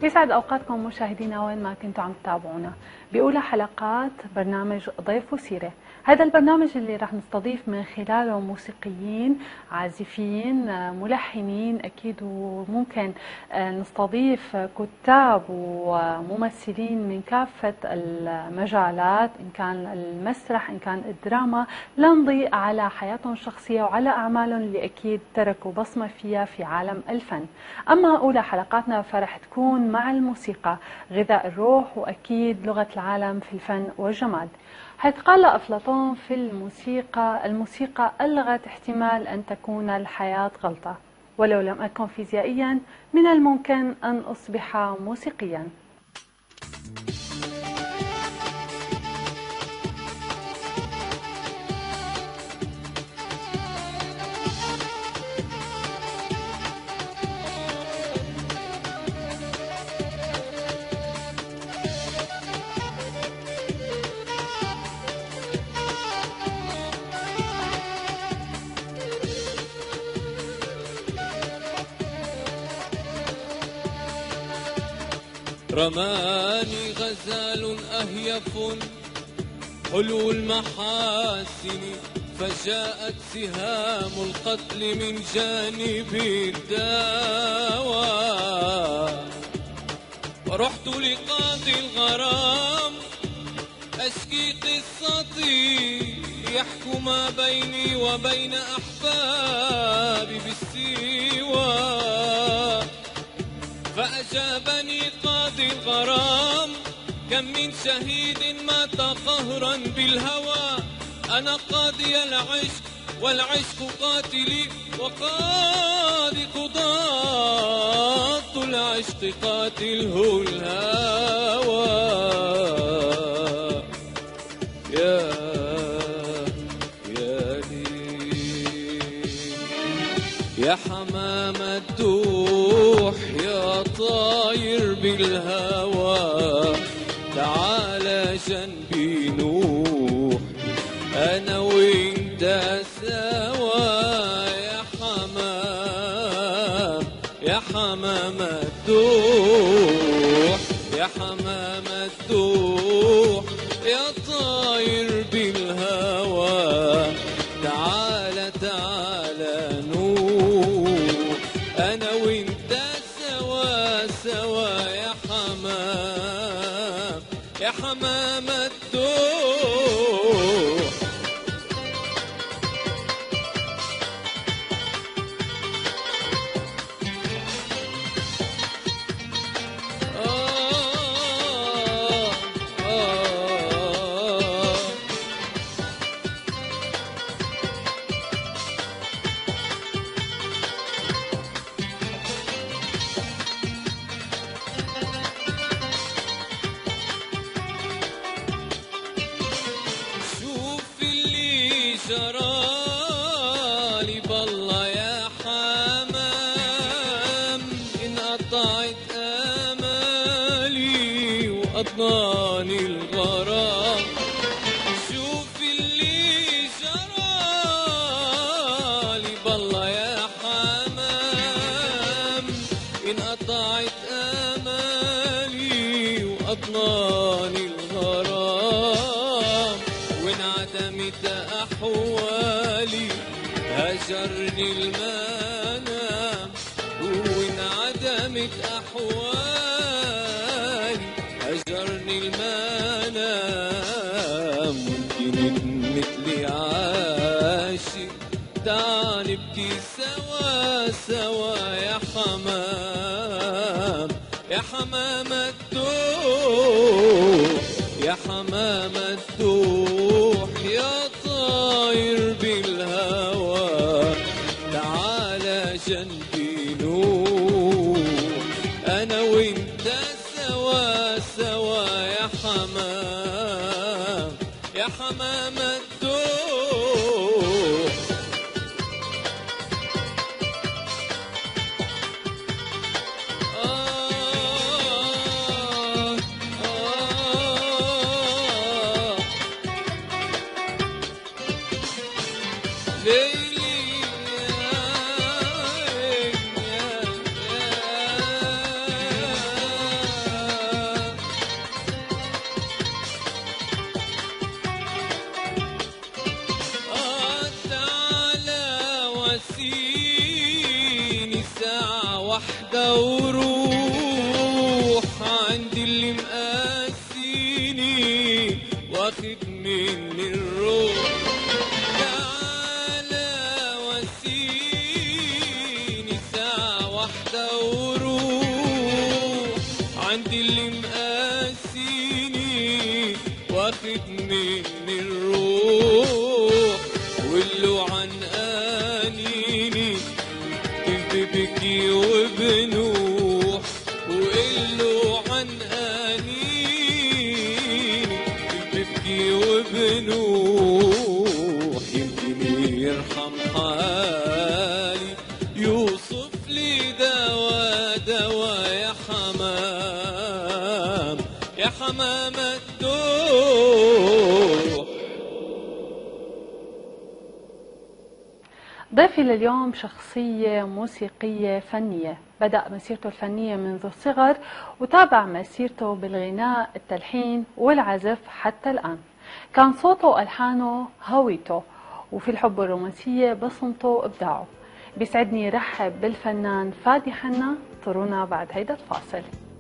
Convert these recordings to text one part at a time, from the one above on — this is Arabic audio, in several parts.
يسعد أوقاتكم مشاهدينا وين ما كنتوا عم تتابعونا بأولى حلقات برنامج ضيف وسيرة. هذا البرنامج اللي راح نستضيف من خلاله موسيقيين، عازفين، ملحنين أكيد، وممكن نستضيف كتاب وممثلين من كافة المجالات، إن كان المسرح إن كان الدراما، لنضيء على حياتهم الشخصية وعلى أعمالهم اللي أكيد تركوا بصمة فيها في عالم الفن. أما أولى حلقاتنا فرح تكون مع الموسيقى، غذاء الروح وأكيد لغة العالم في الفن والجمال. حيث قال أفلاطون في الموسيقى ألغت احتمال أن تكون الحياة غلطة، ولو لم أكن فيزيائيا من الممكن أن أصبح موسيقيا. رماني غزال أهيف حلو المحاسن، فجاءت سهام القتل من جانب الدواء، ورحت لقاضي الغرام أشكي قصتي، يحكم بيني وبين أحبابي بالسوى، فأجابني قاضي الغرام: كم من شهيد مات قهرا بالهوى، أنا قاضي العشق والعشق قاتلي، وقاضي قضاة العشق قاتله الهوى. يا حمام الدوح يا طاير بالهوى، تعال جنبي نوح أنا وإنت سوا، يا حمام الدوح، يا حمام الدوح يا طاير بالهوى، تعال نوح أنا وإنت سوا سوا، يا حمام الدوح. جرالي بالله يا حمام، إن قطعت آمالي وأضناني الغرام، شوف اللي جرالي بالله يا حمام، إن قطعت آمالي وأضناني الغرام، وانعدمت أحوالي هجرني المنام، وانعدمت أحوالي هجرني المنام، ممكن مثلي عاشق تعال نبكي سوا سوا، يا حمام يا حمام الدوح، يا حمام الدوح يا طاير بالهوى، تعال جنبي نوح أنا وإنت سوا سوا، يا حمام الدوح. ليلي واسيني ساعة واحدة وروح عند اللي مقاسيني واخد مني الروح. تعالى واسيني ساعة واحدة وروح عند اللي مقاسيني واخد مني الروح. واللو عن انيني كيف ببكي وبنوح. وقلو عن انيني كيف ببكي وبنوح. يمكن يرحم حالي يوصف لي دوا دوا يا حمام يا حمام الدوح. ضيفي لليوم شخصية موسيقية فنية، بدأ مسيرته الفنية منذ الصغر وتابع مسيرته بالغناء، التلحين والعزف حتى الآن. كان صوته وألحانه هويته، وفي الحب والرومانسية بصمته وإبداعه. بيسعدني رحب بالفنان فادي حنا. انطرونا بعد هيدا الفاصل.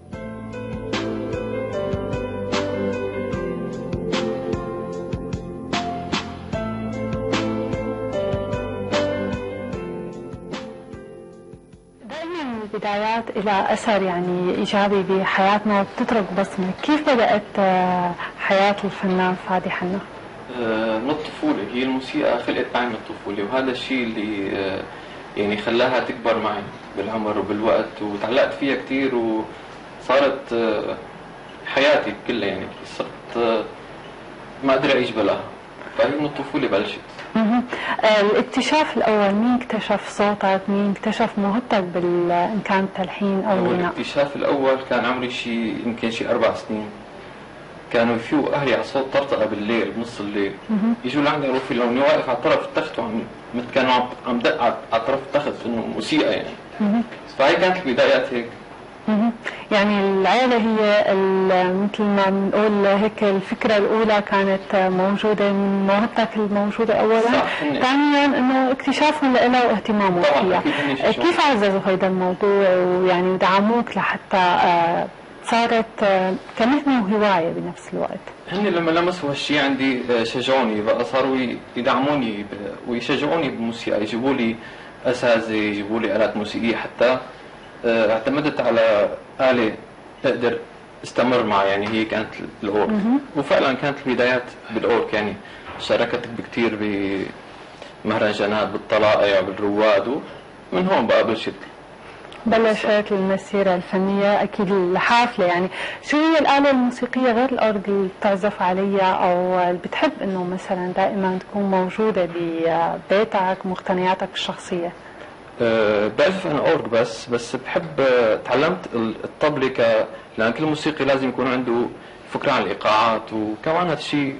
البدايات إلى أثر يعني إيجابي بحياتنا وبتترك بصمة. كيف بدأت حياة الفنان فادي حنا؟ من الطفولة. هي الموسيقى خلقت معي من الطفولة، وهذا الشيء اللي يعني خلاها تكبر معي بالعمر وبالوقت، وتعلقت فيها كثير وصارت حياتي كلها. يعني صرت ما أقدر أعيش بلاها، فهي من الطفولة بلشت. الاكتشاف الأول، مين اكتشف صوتك؟ مين اكتشف موهبتك إن كان تلحين أو غناء؟ الاكتشاف الأول كان عمري يمكن 4 سنين. كانوا يفيقوا أهلي على صوت طرطقة بالليل بنص الليل، يجوا لعندي يقولوا في لوني واقف على طرف التخت كانوا عم دق على طرف التخت إنه موسيقى يعني. فهي كانت البدايات هيك. يعني العيلة هي مثل ما بنقول هيك الفكرة الأولى كانت موجودة من موهبتك الموجودة أولا، ثانيا إنه اكتشافهم لها واهتمامهم فيها. كيف عززوا هذا الموضوع ويعني دعموك لحتى صارت كمهنة وهواية بنفس الوقت؟ هن لما لمسوا هالشيء عندي شجعوني بقى، صاروا يدعموني ويشجعوني بالموسيقى، يجيبوا لي أساتذة، يجيبوا لي آلات موسيقية. حتى اعتمدت على آلة أقدر استمر معها، يعني هي كانت الأورك. وفعلا كانت البدايات بالأورك، يعني شاركت بكثير بمهرجانات بالطلائع بالرواد، ومن هون بقى بلشت المسيرة الفنية. أكيد الحافلة، يعني شو هي الآلة الموسيقية غير الأورج اللي بتعزف عليها أو اللي بتحب إنه مثلا دائما تكون موجودة ببيتك، مقتنياتك الشخصية؟ بعرف أنا أورج بس بحب. تعلمت الطبلة لأن كل موسيقي لازم يكون عنده فكرة عن الإيقاعات، وكمان هذا الشيء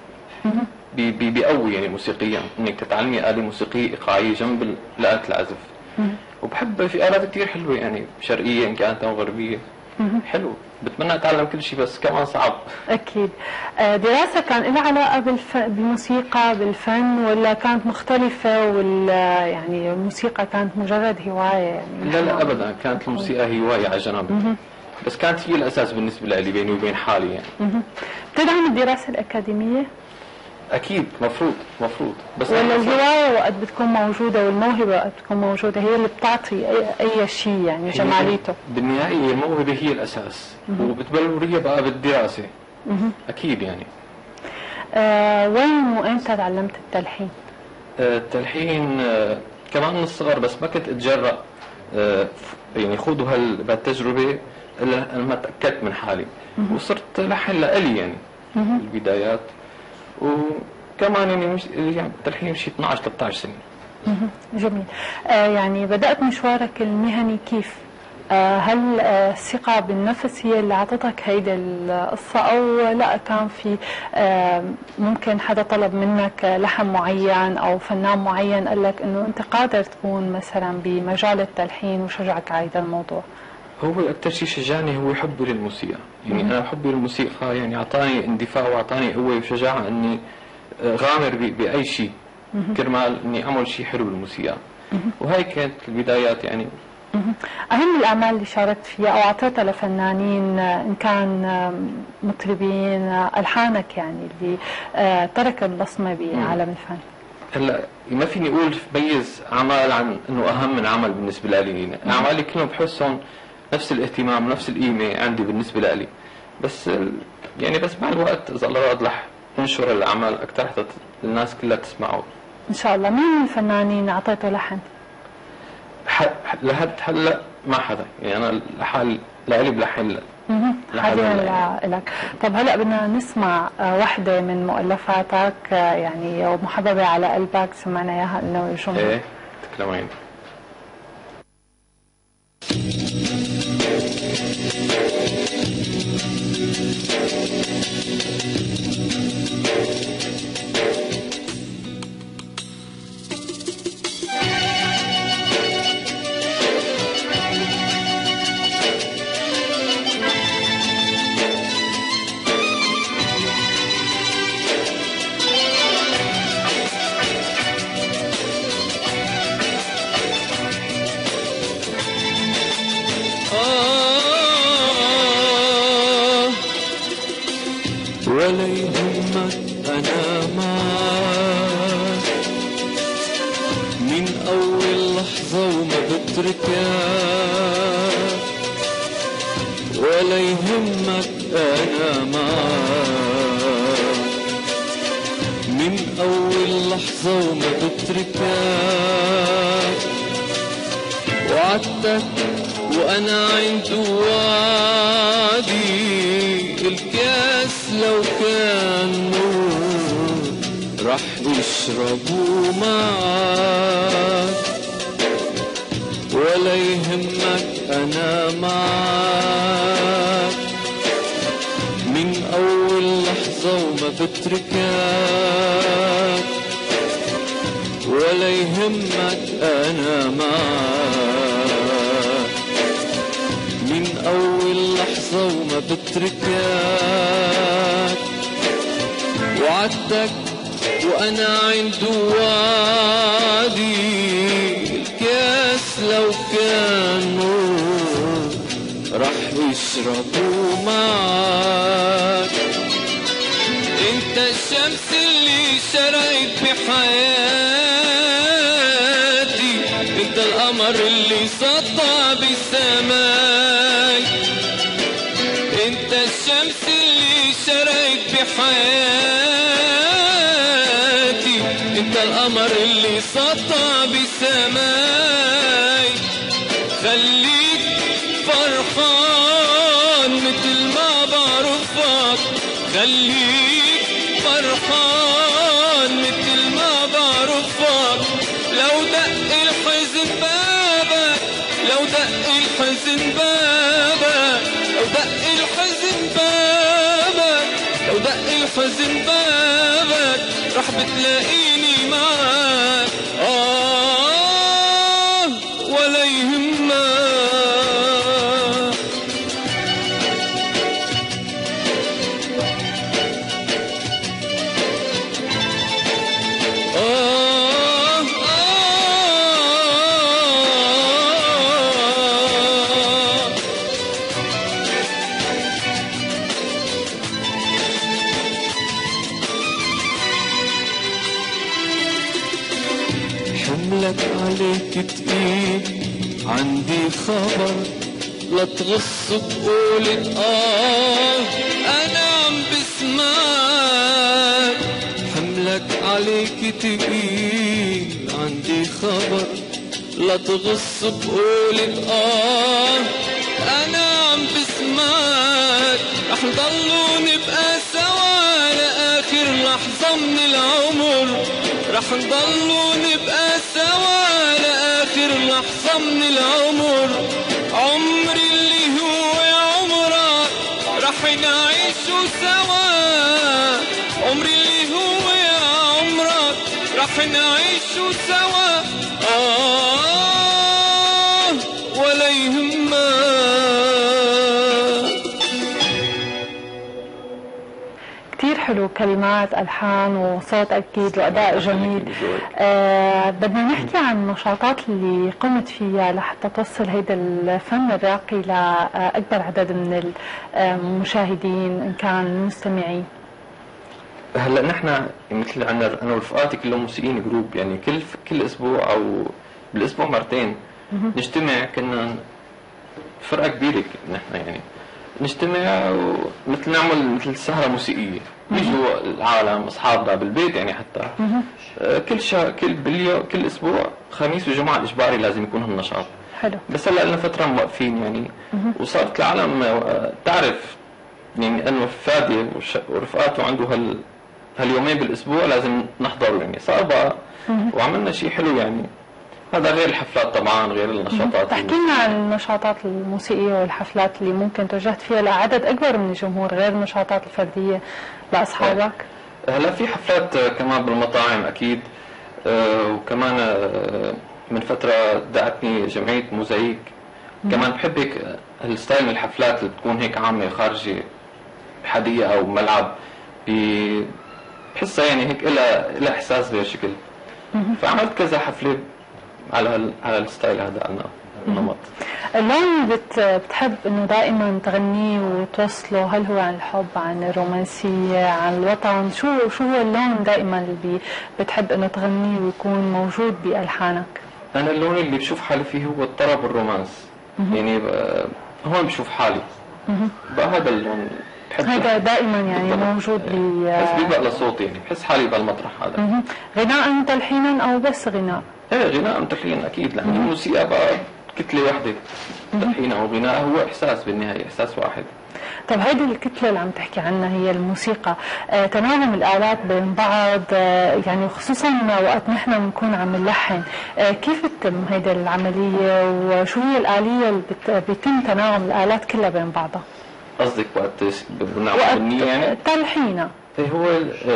بيقوي يعني موسيقيا إنك تتعلمي آلة موسيقية إيقاعية جنب آلة العزف. وبحب في آلات كتير حلوة، يعني شرقية إن كانت أو غربية. حلو، بتمنى أتعلم كل شيء بس كمان صعب. أكيد. دراسة كان لها علاقة بالموسيقى بالفن، ولا كانت مختلفة يعني الموسيقى كانت مجرد هواية يعني؟ لا أبدا، كانت الموسيقى هواية على جنب، بس كانت هي الأساس بالنسبة لي بيني وبين حالي يعني. بتدعم الدراسة الأكاديمية؟ أكيد، مفروض. بس ولا الهواية وقت بتكون موجودة والموهبة وقت بتكون موجودة هي اللي بتعطي أي شيء يعني جماليته؟ بالنهاية الموهبة هي الأساس، وبتبلوريها بقى بالدراسة. أكيد يعني. وين وإمتى تعلمت التلحين؟ التلحين كمان من الصغر، بس ما كنت أتجرأ يعني خوضوا هالتجربة إلا لما تأكدت من حالي، وصرت لحن لإلي يعني البدايات. وكمان يعني التلحين شي 12-13 سنة. جميل. يعني بدأت مشوارك المهني كيف؟ هل الثقة بالنفس هي اللي عطتك هيدا القصة، أو لا كان في ممكن حدا طلب منك لحن معين أو فنان معين قال لك إنه أنت قادر تكون مثلا بمجال التلحين وشجعك على هذا الموضوع؟ هو أكثر شيء شجعني هو حبي للموسيقى. يعني أنا حبي للموسيقى يعني أعطاني اندفاع وأعطاني قوة وشجاعة إني غامر بأي شيء كرمال إني أعمل شيء حلو بالموسيقى. وهي كانت البدايات يعني. أهم الأعمال اللي شاركت فيها أو أعطيتها لفنانين إن كان مطربين ألحانك يعني اللي تركت بصمة بعالم الفن؟ هلا ما فيني اقول بميز اعمال عن انه اهم من عمل بالنسبه لي، اعمالي كلهم بحسهم نفس الاهتمام ونفس القيمه عندي بالنسبه لي، بس يعني بس مع الوقت اذا الله راد رح انشر الاعمال اكثر حتى الناس كلها تسمعه ان شاء الله. مين من الفنانين اعطيته لحن؟ لحد هلا ما حدا، يعني انا لحال لإلي بلحن حاليا لك. طب هلا بدنا نسمع وحده من مؤلفاتك يعني محببه على قلبك، سمعنا اياها لنا والجمهور. ايه تكلمين. ولا يهمك أنا معك من أول لحظة وما بتركك، ولا يهمك أنا معك من أول لحظة وما بتركك، وعدتك وأنا عند وعدي الكاس لو كان نور رح اشربوا معك، ولا يهمك أنا معك من أول لحظة وما بتركك، ولا يهمك أنا معك من أول لحظة وما بتركك، وعدتك وأنا عند وعدي الكاس لو كان نور رح يشربوا معك. انت الشمس اللي شرقت بحياتي، انت القمر اللي سطع بالسماء، انت الشمس اللي شرقت بحياتي، انت القمر اللي سطع بالسماء، خليك فرحان مثل ما بعرفك، خليك فرحان مثل ما بعرفك، لو دق الحزن بابك، لو دق الحزن بابك، لو دق الحزن بابك، لو دق الحزن بابك رح بتلاقيني معك. ولا يهمك حملك عليك تقيل، عندي خبر لا تغص بقولة أنا عم بسمعك، حملك عليك تقيل، عندي خبر لا تغص بقولة أنا عم بسمعك، رح نضلوا نبقى سوا لآخر لحظة من العمر، رح نضلوا نبقى سوا لآخر لحظة من العمر، عمري اللي هو عمرك رح نعيشه سوا، عمري اللي هو عمرك رح نعيشه سوا. ولا يهمك. كتير حلو حلو، كلمات، ألحان وصوت أكيد وأداء جميل. بدنا نحكي عن النشاطات اللي قمت فيها لحتى توصل هيدا الفن الراقي لأكبر عدد من المشاهدين إن كان المستمعين. هلا نحن مثل عنا انا ورفقاتي كلهم موسيقيين جروب، يعني كل اسبوع او بالاسبوع مرتين نجتمع. كنا فرقه كبيره نحن، يعني نجتمع ومثل نعمل مثل سهره موسيقيه، يجوا العالم اصحابنا بالبيت يعني حتى كل اسبوع خميس وجمعه اجباري لازم يكون هالنشاط. حلو. بس هلا لنا فتره موقفين يعني، وصارت العالم تعرف يعني انه فادي ورفقاته عنده هاليومين بالاسبوع لازم نحضر، يعني صار بقى وعملنا شيء حلو يعني. هذا غير الحفلات طبعا، غير النشاطات. تحكي لنا عن النشاطات الموسيقيه والحفلات اللي ممكن توجهت فيها لعدد اكبر من الجمهور غير النشاطات الفرديه لاصحابك. هلا في حفلات كمان بالمطاعم اكيد، وكمان من فتره دعتني جمعيه موزايك. كمان بحب هيك الستايل من الحفلات اللي بتكون هيك عامه خارجي بحديقه او ملعب، بحسها يعني هيك لها احساس غير شكل. فعملت كذا حفله على الستايل هذا، على النمط. اللون بتحب انه دائما تغنيه وتوصله، هل هو عن الحب، عن الرومانسيه، عن الوطن؟ شو هو اللون دائما اللي بتحب انه تغنيه ويكون موجود بالحانك؟ انا اللون اللي بشوف حالي فيه هو الطرب والرومانس. يعني هون بشوف حالي بقى هذا اللون. هذا دائما يعني موجود بحس بيبقى لصوتي، يعني بحس حالي بالمطرح هذا. غناء تلحينا او بس غناء؟ ايه غناء تلحين اكيد، لانه الموسيقى بقى كتله وحده، تلحين او غناء هو احساس بالنهايه، احساس واحد. طب هيدي الكتله اللي عم تحكي عنها هي الموسيقى، تناغم الالات بين بعض، يعني خصوصا وقت نحن بنكون عم نلحن، كيف بتتم هيدي العمليه وشو هي الاليه اللي بيتم تناغم الالات كلها بين بعضها؟ قصدك وقت بنعمل غنية يعني؟ تلحينه. ايه هو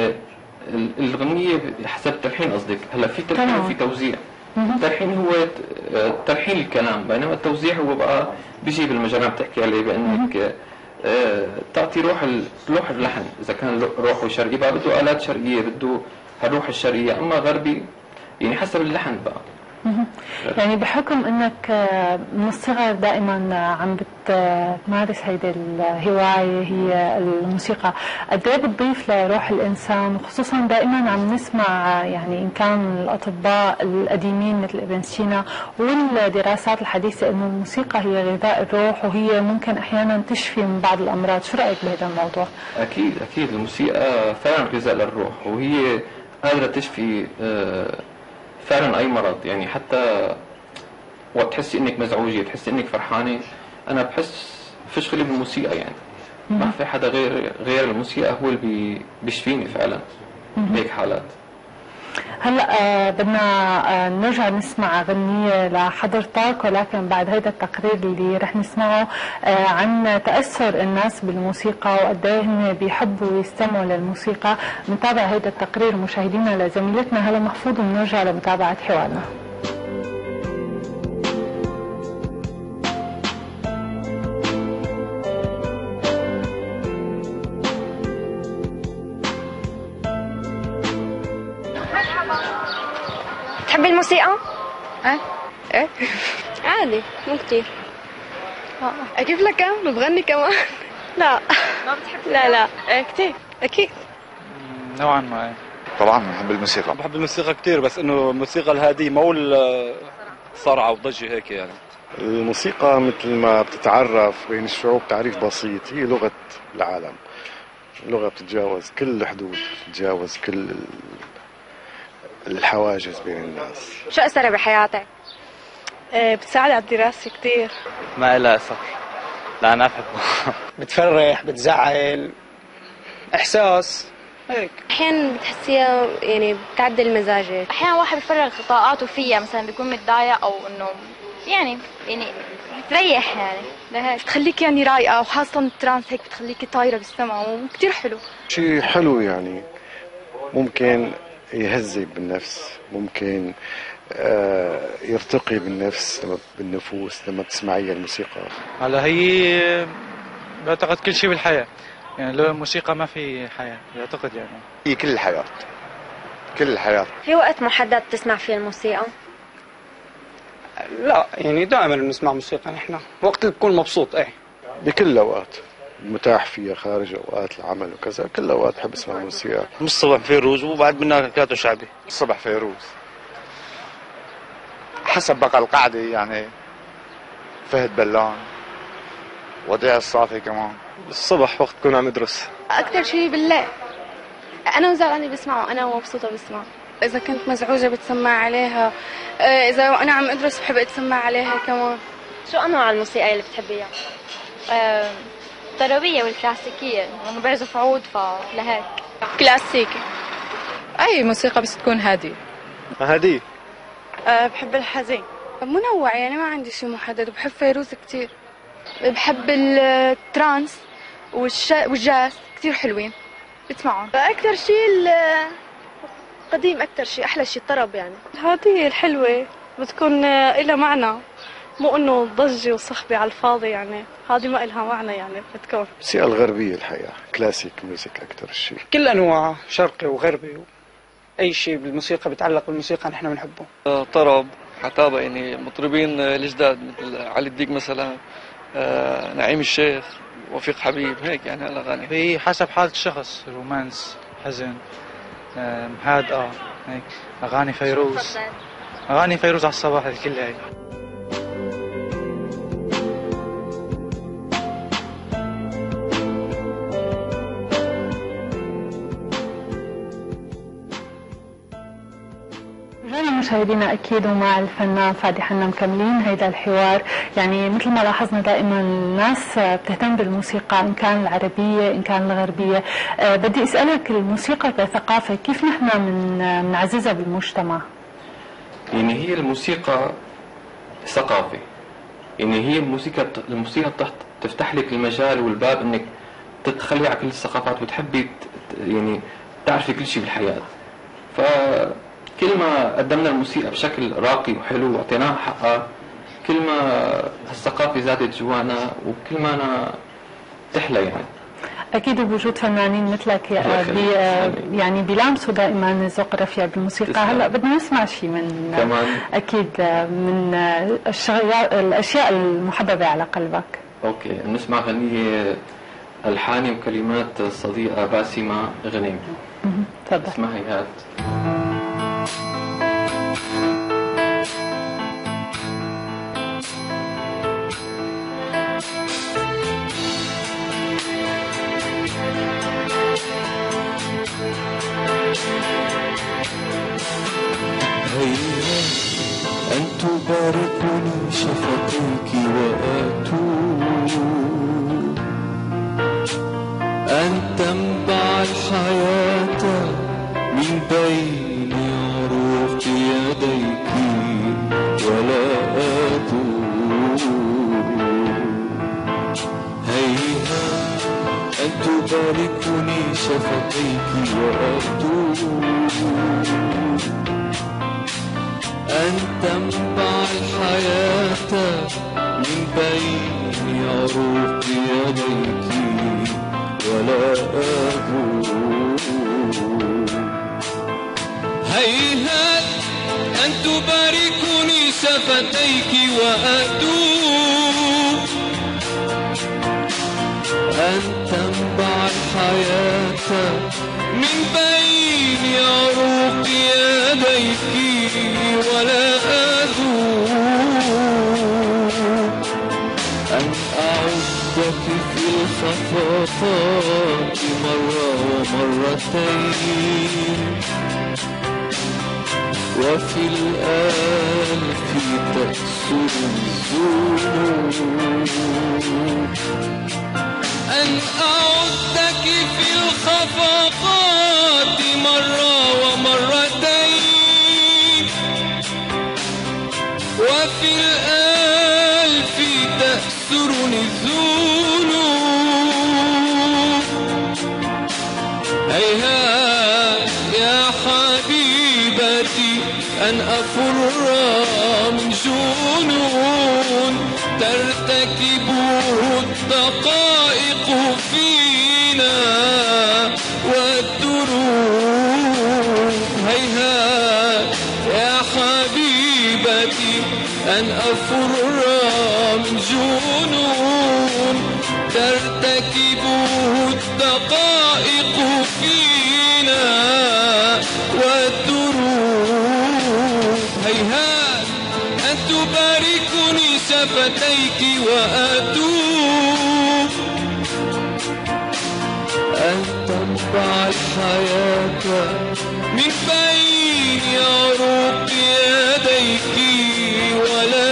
الغنية حسب التلحين قصدك. هلا في تلحين وفي توزيع. التلحين هو تلحين الكلام، بينما التوزيع هو بقى بيجي بالمجال بتحكي عليه، بانك تعطي روح اللحن. اذا كان روحه شرقي بقى بده آلات شرقية، بده هالروح الشرقية. اما غربي يعني حسب اللحن بقى. يعني بحكم انك من الصغر دائما عم بتمارس هيدي الهوايه هي الموسيقى، قد ايه بتضيف لروح الانسان؟ وخصوصا دائما عم نسمع يعني ان كان الاطباء القديمين مثل ابن سينا والدراسات الحديثه انه الموسيقى هي غذاء الروح، وهي ممكن احيانا تشفي من بعض الامراض. شو رايك بهذا الموضوع؟ اكيد الموسيقى فعلا غذاء للروح، وهي قادره تشفي فعلا اي مرض. يعني حتى وقت تحسي انك مزعوجه، تحسي انك فرحانه، انا بحس فيش غير بالموسيقى. يعني ما في حدا غير الموسيقى هو اللي بيشفيني فعلا بهيك حالات. هلا بدنا نرجع نسمع غنية لحضرتك، ولكن بعد هيدا التقرير اللي رح نسمعه عن تأثر الناس بالموسيقى وقد ايه هن بيحبوا يستمعوا للموسيقى. نتابع هيدا التقرير مشاهدينا لزميلتنا هلا محفوظ، ونرجع لمتابعة حوارنا. تحبي الموسيقى؟ ايه عادي، مو كتير. كيف لك بتغني كمان؟ لا ما بتحبي؟ لا ايه كتير اكيد نوعا ما. طبعا بحب الموسيقى. بحب الموسيقى كتير، بس انه الموسيقى الهادية مو صرعة وضجة هيك. يعني الموسيقى مثل ما بتتعرف بين الشعوب تعريف بسيط، هي لغة العالم، لغة بتتجاوز كل الحدود، بتتجاوز كل الحواجز بين الناس. شو أثرها بحياتك؟ بتساعد على الدراسة كتير. ما لها أثر، لا أنا بحبه. بتفرح، بتزعل، إحساس هيك. أحيانا بتحسيها يعني بتعدل مزاجك. أحيانا واحد بيفرغ طاقاته فيها، مثلا بيكون متضايق أو إنه يعني بتريح يعني لهيك. بتخليك يعني رايقة، وخاصة الترانس هيك بتخليك طايرة بالسماء وكتير حلو. شيء حلو يعني، ممكن يهذب بالنفس، ممكن يرتقي بالنفوس لما بتسمعيها الموسيقى. هلا هي بعتقد كل شيء بالحياة، يعني لو الموسيقى ما في حياة أعتقد يعني هي كل الحياة، كل الحياة. في وقت محدد تسمع فيه الموسيقى؟ لا يعني دائما بنسمع موسيقى نحن وقت اللي بكون مبسوط. ايه بكل الأوقات متاح فيها، خارج أوقات العمل وكذا، كل الأوقات بحب أسمع موسيقى. من الصبح فيروز وبعد منها كاتو شعبي. الصبح فيروز حسب بقى القعدة، يعني فهد بلان، وديع الصافي كمان. الصبح وقت كون عم ادرس. أكثر شيء بالليل، أنا وزعلانة بسمعه، أنا مبسوطة بسمعه. إذا كنت مزعوجة بتسمع عليها، إذا أنا عم أدرس بحب أتسمع عليها كمان. شو أنواع الموسيقى اللي بتحبيها؟ الطربية والكلاسيكية، أنا بعزف عود فلهيك. كلاسيكي. أي موسيقى بس تكون هادية. هادية. بحب الحزين. منوع يعني ما عندي شيء محدد، وبحب فيروز كتير. بحب الترانس والجاز كتير حلوين بتسمعهم. أكثر شيء القديم، أكثر شيء أحلى شيء الطرب يعني. هذه الحلوة بتكون إلها معنى، مو إنه ضجة وصخبة على الفاضي يعني، هذه ما إلها معنى يعني بتكون. الموسيقى الغربية الحقيقة كلاسيك ميوزك أكثر شيء. كل أنواع، شرقي وغربي، أي شيء بالموسيقى بيتعلق بالموسيقى نحن بنحبه. طرب، حتابة، يعني مطربين الجداد مثل علي الديك مثلا، نعيم الشيخ، وفيق حبيب، هيك يعني الأغاني. هي حسب حالة الشخص، رومانس، حزن، هادئة، هيك. أغاني فيروز على الصباح هذه كلها هيك. مشاهدينا اكيد ومع الفنان فادي حنا مكملين هيدا الحوار. يعني مثل ما لاحظنا دائما الناس بتهتم بالموسيقى ان كان العربيه ان كان الغربيه. بدي اسالك، الموسيقى كثقافه كيف نحن بنعززها بالمجتمع؟ يعني هي الموسيقى ثقافه، يعني هي الموسيقى تفتح لك المجال والباب انك تتخلي على كل الثقافات وتحبي يعني تعرفي كل شيء بالحياه. ف كل ما قدمنا الموسيقى بشكل راقي وحلو واعطيناها حقها، كل ما الثقافة زادت جوانا وكل ما أنا تحلى يعني. أكيد بوجود فنانين مثلك يعني بيلامسوا دائما الذوق الرفيع بالموسيقى. هلا بدنا نسمع شيء من كمان أكيد من الأشياء المحببة على قلبك. أوكي، نسمع غنية ألحاني وكلمات الصديقة باسمة غنيم. تفضل. اسمعي هات. أن تباركني شفتيك وأتوب، أن تنبع الحياة من بين عروق يديك ولا أتوب. هيهات أن تباركني شفتيك وأتوب، أن تنبع الحياة من بين عروق يديك ولا أذوب. هيهات أن تباركني شفتيك وأدوب، أن تنبع الحياة من بين عروق يديك ولا أذوب. أن أعدك في الخفاقات مرة ومرتين، وفي الألف تأسر الذنوب. أن أعدك في الخفاقات مرة ومرتين، وفي الألف تأسرني الذنوب. هيهات يا حبيبتي أن أفر من جنون ترتكبه الدقائق فينا حبيبتي أن أفر من جنون ترتكبه الدقائق فينا والدروب. هيهات أن تباركني شفتيك وأتوب أن تنبع الحياة من بين عروق يديك ولا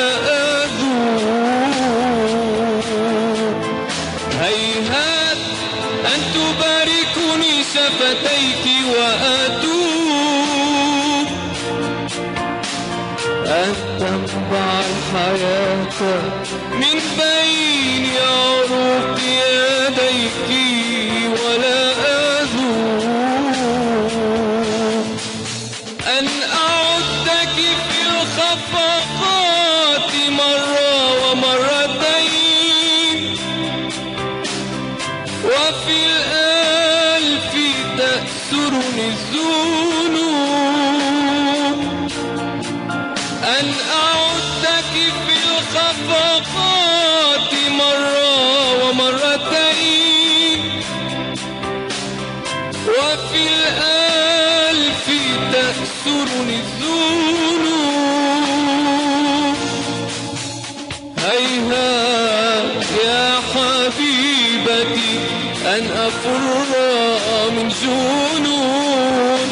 أذوب. هيهات أن تباركني شفتيك وأتوب أن تنبع الحياة من بين عروق يديك ولا أذوب. أن أعدك في الخفقات مرة ومرتين وفي الألف تأسرني الذنوب. أن أعدك في الخفقات مرة ومرتين وفي الألف تأسرني الذنوب. هيهات يا حبيبتي أن أفر من جنون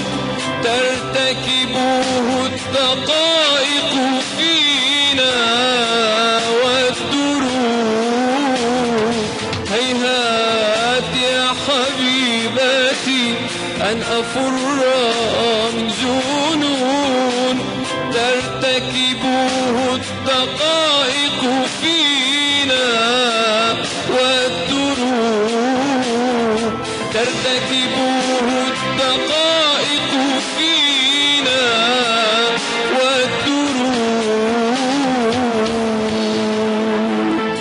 ترتكبه الدقائق فينا والدروب. هيهات يا حبيبتي أن أفر من جنون ترتكبه الدقائق فينا والدروب. ترتكبه الدقائق فينا والدروب.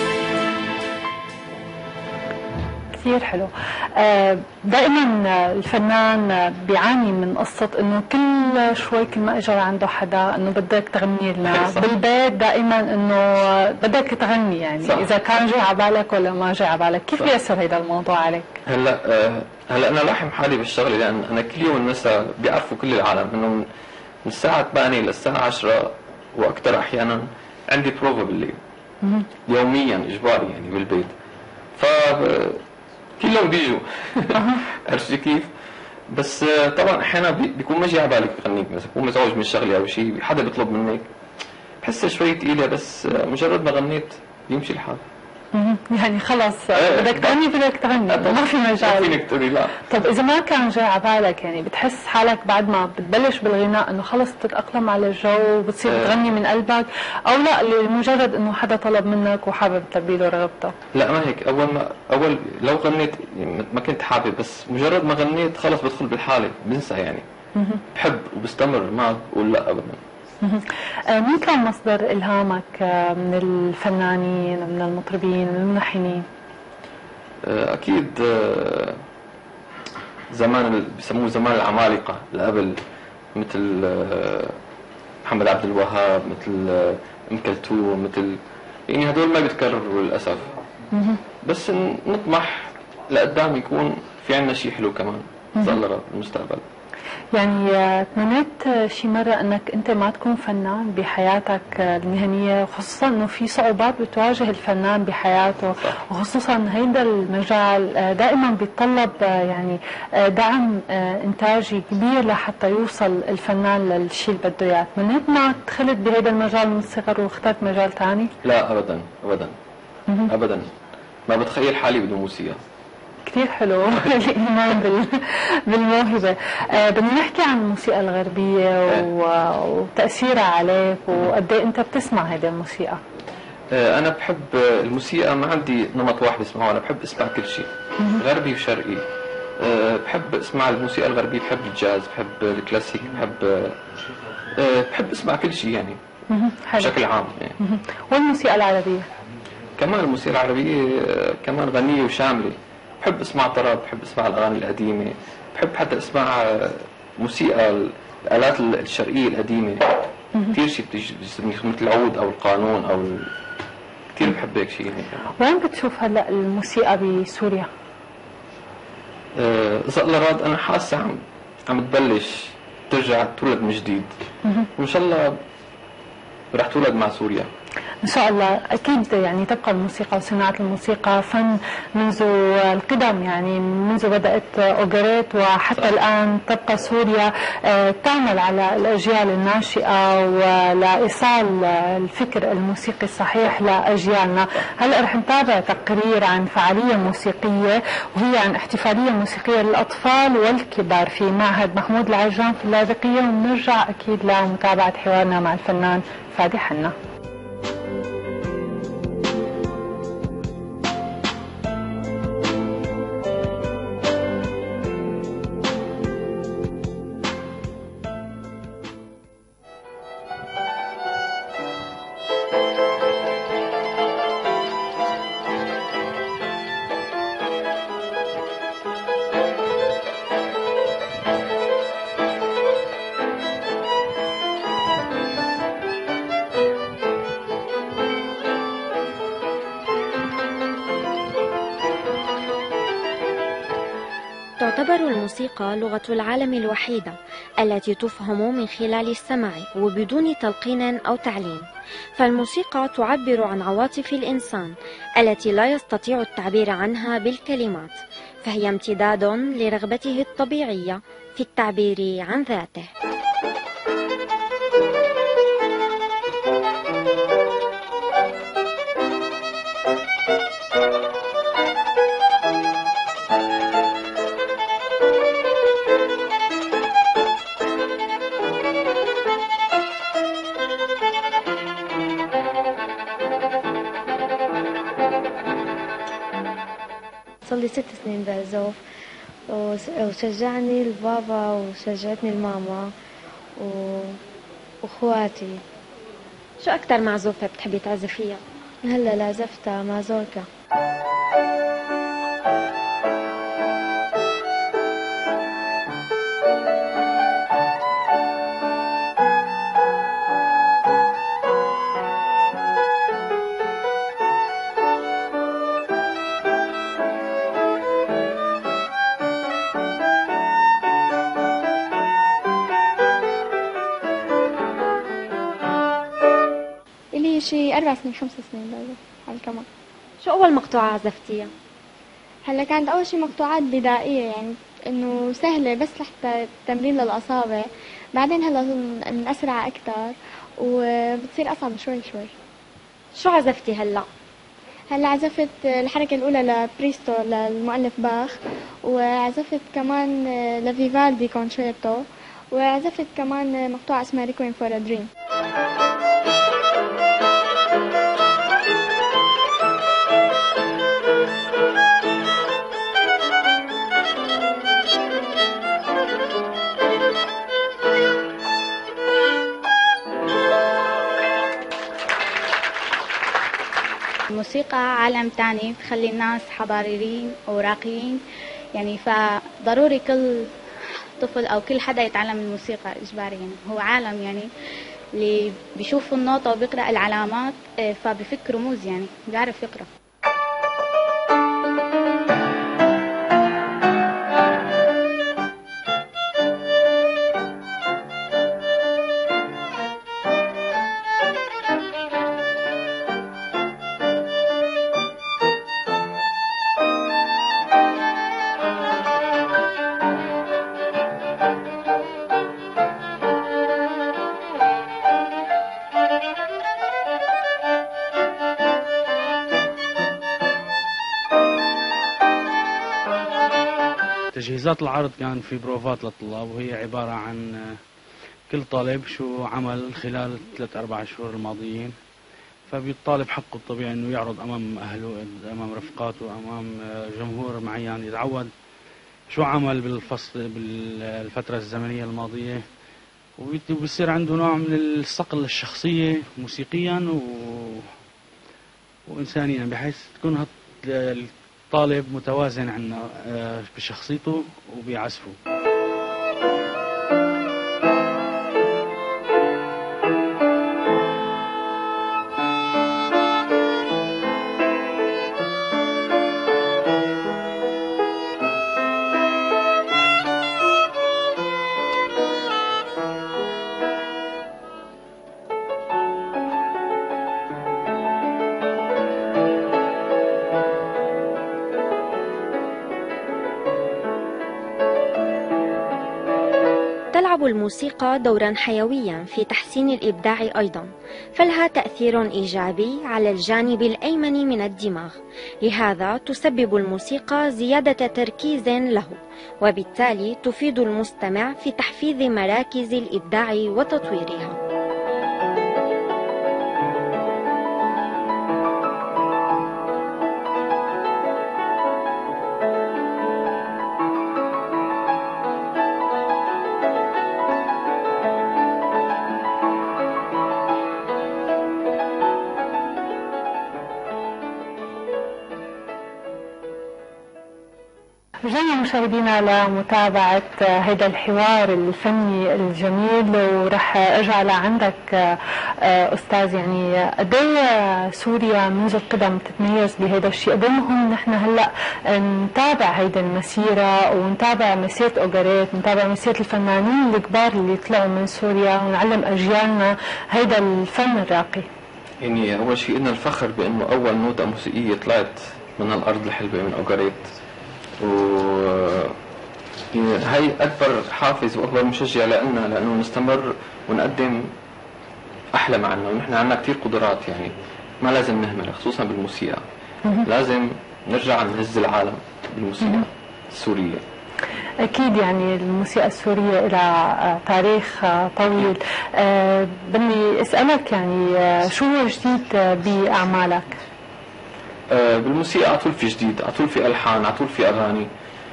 كثير حلو. دائما الفنان بيعاني من قصة انه كل شوي كل ما اجى عنده حدا انه بدك تغني لنا بالبيت، دائما انه بدك تغني يعني صح. اذا كان جاي على بالك ولا ما جاي على بالك، كيف بيأثر هذا الموضوع عليك؟ هلا انا لاحم حالي بالشغله، لان انا كل يوم المساء بيعرفوا كل العالم انه من الساعه 8 للساعه 10 واكثر احيانا عندي بروفا بالليل يوميا اجباري يعني بالبيت. ف كلهم بيجوا عرفتي كيف؟ بس طبعا احيانا بيكون ما جاي على بالك تغنيك، مثلا بكون مزعوج من شغله او شيء حدا بيطلب منك بحسها شوي ثقيله، بس مجرد ما غنيت بيمشي الحال. يعني خلص بدك تغني بدك تغني، ما في مجال. ما فينك تقولي لا. طب اذا ما كان جاي على بالك، يعني بتحس حالك بعد ما بتبلش بالغناء انه خلص تتاقلم على الجو وبتصير تغني من قلبك، او لا لمجرد انه حدا طلب منك وحابب تلبي له رغبته؟ لا ما هيك. اول لو غنيت يعني ما كنت حابب، بس مجرد ما غنيت خلص بدخل بالحاله بنسى يعني. بحب وبستمر، ما بقول لا ابدا. مين كان مصدر إلهامك من الفنانين، من المطربين، من الملحنين؟ أكيد زمان بيسموه زمان العمالقة اللي قبل، مثل محمد عبد الوهاب، مثل أم كلثوم، مثل يعني هدول ما بيتكرروا للأسف. بس نطمح لقدام يكون في عنا شيء حلو كمان صار بالمستقبل. يعني تمنيت شي مرة انك انت ما تكون فنان بحياتك المهنية، وخصوصا انه في صعوبات بتواجه الفنان بحياته، وخصوصا هيدا المجال دائما بيتطلب يعني دعم انتاجي كبير لحتى يوصل الفنان للشيء اللي بده اياه. تمنيت ما دخلت بهيدا المجال من الصغر واخترت مجال ثاني؟ لا ابدا ابدا ابدا، ما بتخيل حالي بدون موسيقى. كثير حلو الإيمان بالموهبة. بدنا نحكي عن الموسيقى الغربية وتأثيرها عليك، وقد ايه أنت بتسمع هذه الموسيقى؟ أنا بحب الموسيقى، ما عندي نمط واحد بسمعه، أنا بحب أسمع كل شيء غربي وشرقي. بحب أسمع الموسيقى الغربية، بحب الجاز، بحب الكلاسيك، بحب أسمع كل شيء يعني بشكل عام يعني. والموسيقى العربية؟ كمان الموسيقى العربية كمان غنية وشاملة. بحب اسمع طرب، بحب اسمع الاغاني القديمه، بحب حتى اسمع موسيقى الالات الشرقيه القديمه كثير شيء مثل العود او القانون او كثير بحب هيك شيء. وين بتشوف هلا الموسيقى بسوريا؟ زقلراد انا حاسه عم تبلش ترجع تولد من جديد، وان شاء الله رح تولد مع سوريا إن شاء الله. أكيد يعني تبقى الموسيقى وصناعة الموسيقى فن منذ القدم، يعني منذ بدأت أوغريت وحتى الآن تبقى سوريا تعمل على الأجيال الناشئة ولإيصال الفكر الموسيقي الصحيح لأجيالنا. هلأ رح نتابع تقرير عن فعالية موسيقية، وهي عن احتفالية موسيقية للأطفال والكبار في معهد محمود العجران في اللاذقية، ونرجع أكيد لمتابعة حوارنا مع الفنان فادي حنا. تعتبر الموسيقى لغة العالم الوحيدة التي تفهم من خلال السمع وبدون تلقين أو تعليم، فالموسيقى تعبر عن عواطف الإنسان التي لا يستطيع التعبير عنها بالكلمات، فهي امتداد لرغبته الطبيعية في التعبير عن ذاته. صار لي 6 سنين بعزف، وشجعني البابا وشجعتني الماما واخواتي. شو أكتر معزوفة بتحبي تعزفيها؟ هلا عزفتها مازوركا. شي 4 سنين 5 سنين بعزف على الكمان. شو أول مقطوعة عزفتيها؟ هلا كانت أول شي مقطوعات بدائية، يعني إنه سهلة بس لحتى تمرين للأصابع، بعدين هلا نسرع أكتر وبتصير أصعب شوي شوي. شو عزفتي هلا؟ هلا عزفت الحركة الأولى لبريستو للمؤلف باخ، وعزفت كمان لفيفالدي كونشيرتو، وعزفت كمان مقطوعة اسمها ريكوين فور ا دريم. الموسيقى عالم تاني، بتخلي الناس حضاريين وراقيين، يعني فضروري كل طفل أو كل حدا يتعلم الموسيقى إجباري. يعني هو عالم، يعني اللي بيشوف النوتة وبيقرأ العلامات فبيفك رموز، يعني بيعرف يقرأ. تجهيزات العرض كان في بروفات للطلاب، وهي عبارة عن كل طالب شو عمل خلال 3-4 شهور الماضيين، فبيطالب حقه الطبيعي انه يعرض امام اهله، امام رفقاته، امام جمهور معين، يتعود شو عمل بالفترة الزمنية الماضية، وبيصير عنده نوع من الصقل الشخصية موسيقيا وإنسانيا، بحيث تكون الطالب متوازن عنا بشخصيته وبعزفه. الموسيقى دورا حيويا في تحسين الإبداع أيضا، فلها تأثير إيجابي على الجانب الأيمن من الدماغ، لهذا تسبب الموسيقى زيادة تركيز له، وبالتالي تفيد المستمع في تحفيز مراكز الإبداع وتطويرها. رجعنا مشاهدينا لمتابعة هذا الحوار الفني الجميل، ورح ارجع لعندك استاذ. يعني قد ايه سوريا منذ القدم تتميز بهذا الشيء؟ قد ايه مهم نحن هلا نتابع هيدي المسيرة ونتابع مسيرة اوغاريت، نتابع مسيرة الفنانين الكبار اللي طلعوا من سوريا، ونعلم اجيالنا هيدا الفن الراقي. يعني اول شيء إلنا الفخر بانه اول نوتة موسيقية طلعت من الارض الحلوة من اوغاريت، هاي أكبر حافز وأكبر مشجع لنا لأنه نستمر ونقدم أحلى ما عنا. ونحن عنا كتير قدرات، يعني ما لازم نهمل، خصوصا بالموسيقى لازم نرجع نهز العالم بالموسيقى السورية. أكيد يعني الموسيقى السورية لها تاريخ طويل. بدي أسألك يعني شو هو جديد بأعمالك؟ بالموسيقى على طول في جديد، على طول في ألحان، على طول في أغاني،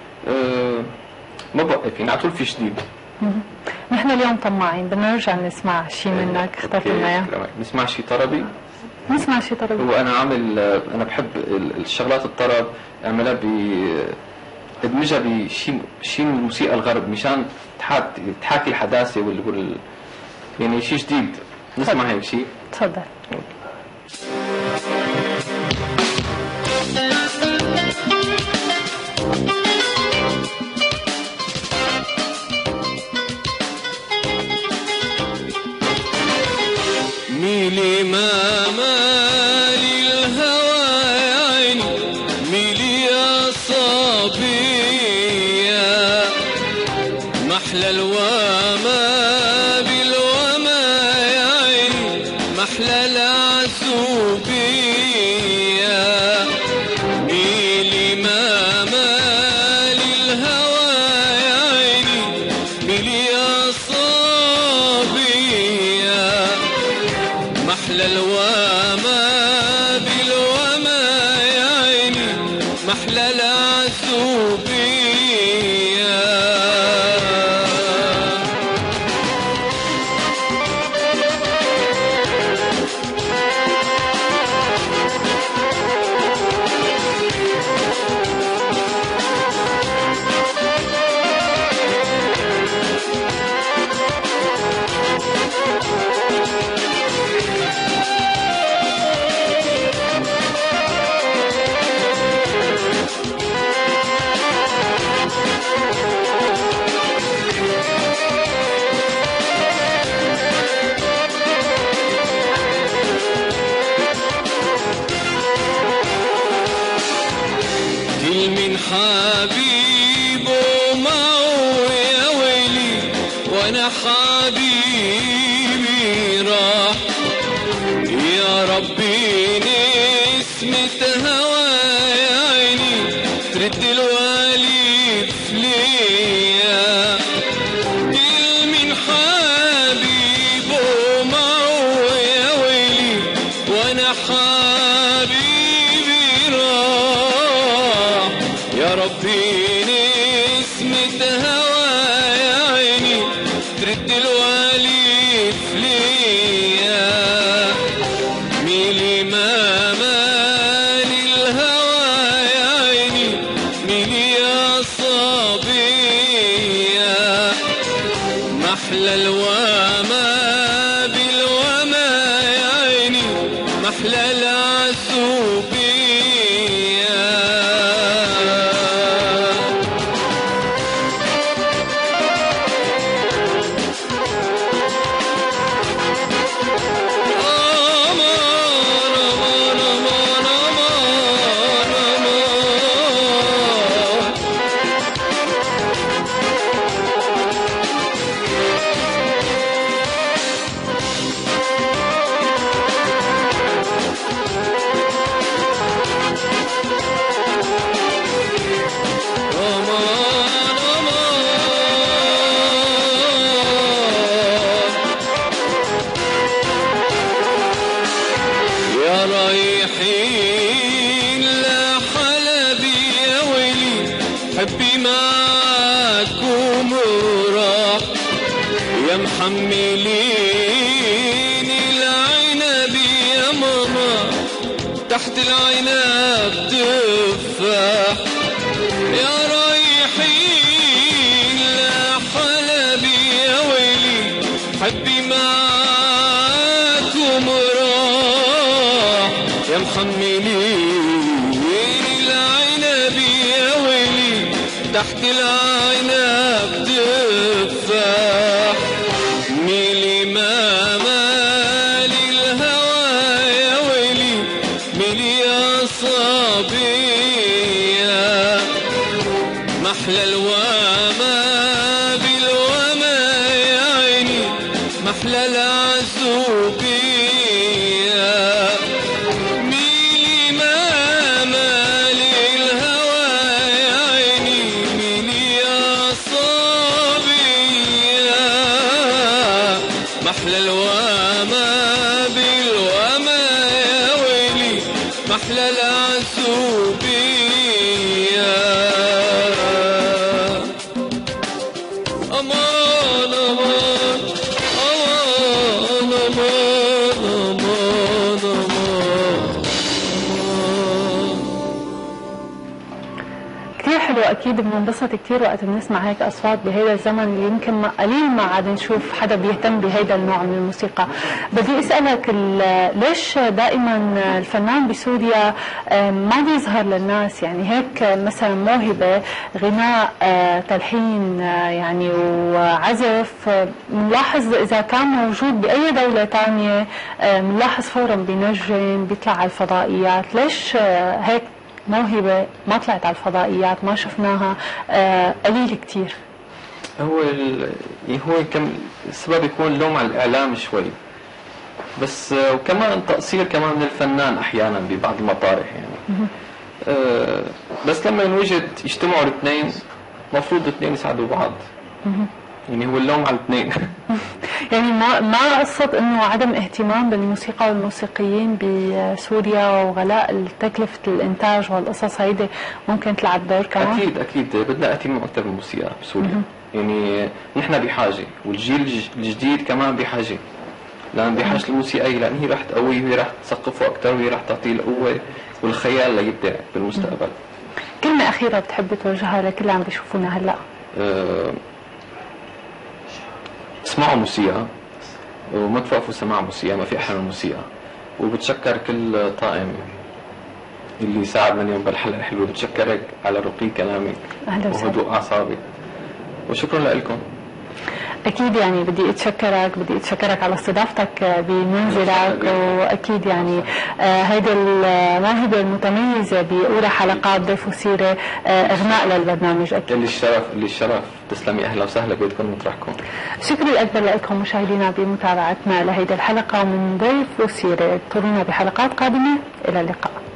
ما بوقف، يعني على طول في جديد. نحن اليوم طماعين، بدنا نرجع نسمع شيء منك، اخترت لنا اياه. نسمع شيء طربي؟ نسمع شيء طربي. هو أنا بحب الشغلات الطرب أعملها ادمجها بشيء من الموسيقى الغرب مشان تحاكي الحداثة يعني شيء جديد. نسمع هيك شيء. تفضل. ميلي ما مالي الهوى يا عيني، ميلي يا صبية، محلى الوما بالوما يا عيني، محلى العسوبية. ميلي ما مالي الهوى يا عيني، ميلي يا صبية، محلى الوما بالوما يا عيني، محلى العسوبية. من حبيبه معه يا ويلي، وانا حبيبي راح، يا ربي نسمة هوا يا عيني، ترد الوالي ليا. من حبيبه معه يا ويلي، وانا حبيبي راح، يا ربي نسمة هوا يا عيني، ترد الوالي ليا. ميلي ما مالي الهوى يا عيني، ميلي يا صبية، محلى الوما بالوما يا عيني، محلى العسوبية. يا رايحين لحلبي يا ويلي حبي معاكم وراح يا محملين العنب يا ماما تحت العنب تفاح يا رايحين لحلبي يا ويلي حبي معاكم وراح يا محملين العنب يا ويلي تحت العنب تفاح ميلي ما مالي الهوى يا ويلي ميلي يا صبية محلى الوما بالوما يا عيني محلى العزوبية ميلي ما مالي الهوى يا عيني ميلي يا صبية محلى الوما بالوما يا ويلي محلى العزوبية أمان أمان أمان أمان أمان أمان. كثير حلو، اكيد بننبسط كثير وقت بنسمع هيك اصوات بهذا الزمن اللي يمكن قليل ما عاد نشوف حدا بيهتم بهذا النوع من الموسيقى. بدي اسالك ليش دائما الفنان بسوريا ما بيظهر للناس؟ يعني هيك مثلا موهبه غناء، تلحين يعني وعزف، بنلاحظ اذا كان موجود باي دوله ثانيه بنلاحظ فورا بينجم بيطلع على الفضائيات. ليش هيك موهبة ما طلعت على الفضائيات ما شفناها قليل كتير؟ هو كم السبب يكون لوم على الإعلام شوي، بس وكمان تقصير كمان من الفنان أحيانا ببعض المطارح يعني. بس لما ينوجد يجتمعوا الاثنين مفروض الاثنين يساعدوا بعض. يعني هو اللوم على الاثنين. يعني ما قصة انه عدم اهتمام بالموسيقى والموسيقيين بسوريا وغلاء تكلفة الانتاج والقصص هيدي ممكن تلعب دور كمان؟ اكيد بدنا اهتمام اكثر بالموسيقى بسوريا. يعني نحن بحاجة والجيل الجديد كمان بحاجة، لان بحاجة الموسيقى لان هي رح تقويه وهي رح تثقفه اكثر وهي رح تعطيه القوة والخيال ليبدع بالمستقبل. كلمة أخيرة بتحب توجهها لكل اللي عم بيشوفونا هلا؟ اسمعوا موسيقى وما توقفوا سماع موسيقى، ما في احلى من الموسيقى. وبتشكر كل طاقم اللي ساعدنا اليوم بالحلقه الحلوه، بتشكرك على رقي كلامك وهدوء اعصابك، وشكرا لكم. أكيد يعني بدي أتشكرك على استضافتك بمنزلك، وأكيد يعني هيدي الموهبة المتميزة بأولى حلقات ضيف وسيرة إغناء للبرنامج. أكيد اللي الشرف. تسلمي، أهلا وسهلا بكم مطرحكم. شكرا الأكبر لكم مشاهدينا بمتابعتنا لهيدي الحلقة من ضيف وسيرة. انتظرونا بحلقات قادمة، إلى اللقاء.